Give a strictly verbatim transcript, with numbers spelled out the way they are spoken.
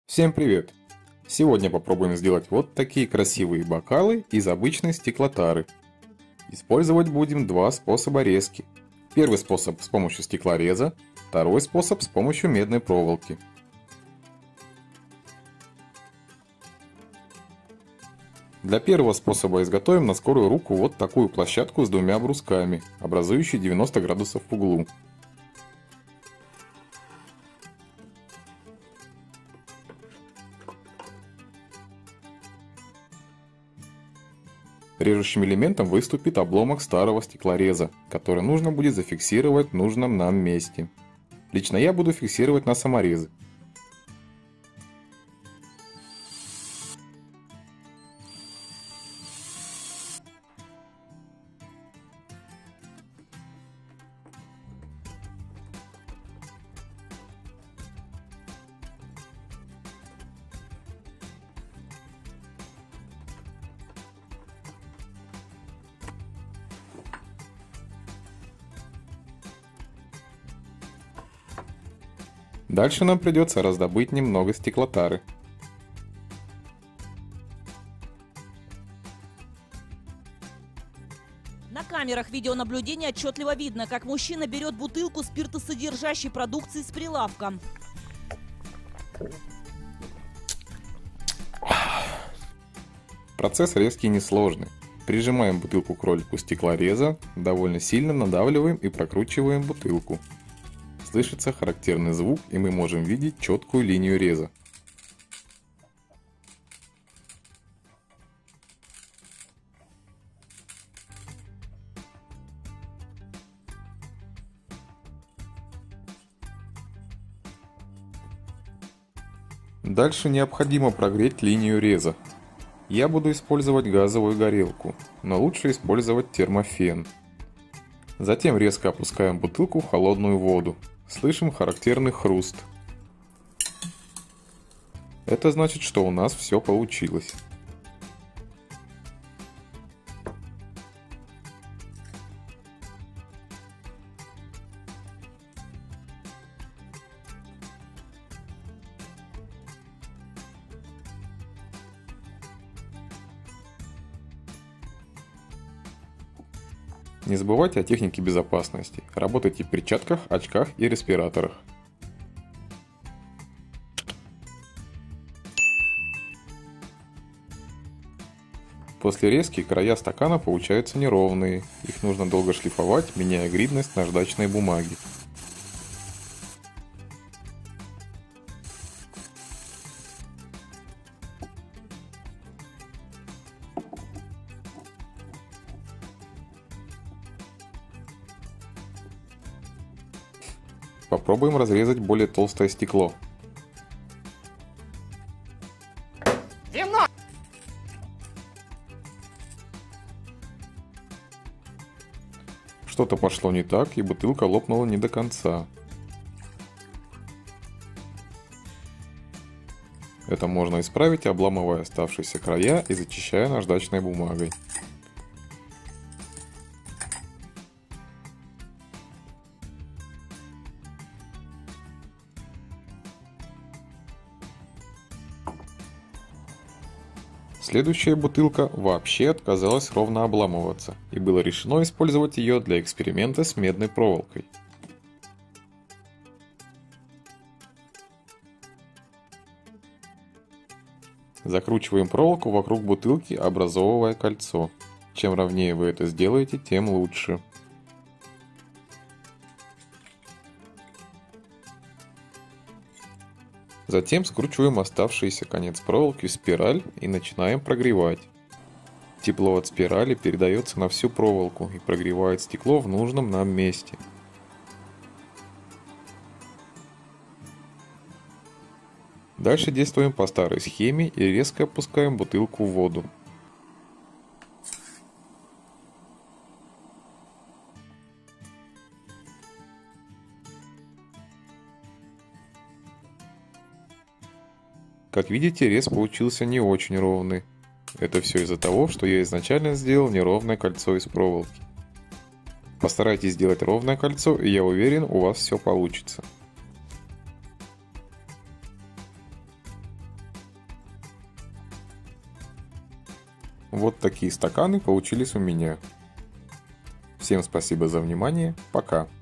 Всем привет! Сегодня попробуем сделать вот такие красивые бокалы из обычной стеклотары. Использовать будем два способа резки. Первый способ с помощью стеклореза, второй способ с помощью медной проволоки. Для первого способа изготовим на скорую руку вот такую площадку с двумя брусками, образующей девяносто градусов в углу. Режущим элементом выступит обломок старого стеклореза, который нужно будет зафиксировать в нужном нам месте. Лично я буду фиксировать на саморезы. Дальше нам придется раздобыть немного стеклотары. На камерах видеонаблюдения отчетливо видно, как мужчина берет бутылку спиртосодержащей продукции с прилавка. Процесс резкий и несложный. Прижимаем бутылку к ролику стеклореза, довольно сильно надавливаем и прокручиваем бутылку. Слышится характерный звук, и мы можем видеть четкую линию реза. Дальше необходимо прогреть линию реза. Я буду использовать газовую горелку, но лучше использовать термофен. Затем резко опускаем бутылку в холодную воду. Слышим характерный хруст. Это значит, что у нас все получилось. Не забывайте о технике безопасности. Работайте в перчатках, очках и респираторах. После резки края стакана получаются неровные. Их нужно долго шлифовать, меняя гридность наждачной бумаги. Попробуем разрезать более толстое стекло. Вино! Что-то пошло не так, и бутылка лопнула не до конца. Это можно исправить, обламывая оставшиеся края и зачищая наждачной бумагой. Следующая бутылка вообще отказалась ровно обламываться, и было решено использовать ее для эксперимента с медной проволокой. Закручиваем проволоку вокруг бутылки, образовывая кольцо. Чем ровнее вы это сделаете, тем лучше. Затем скручиваем оставшийся конец проволоки в спираль и начинаем прогревать. Тепло от спирали передается на всю проволоку и прогревает стекло в нужном нам месте. Дальше действуем по старой схеме и резко опускаем бутылку в воду. Как видите, рез получился не очень ровный. Это все из-за того, что я изначально сделал неровное кольцо из проволоки. Постарайтесь сделать ровное кольцо, и я уверен, у вас все получится. Вот такие стаканы получились у меня. Всем спасибо за внимание, пока.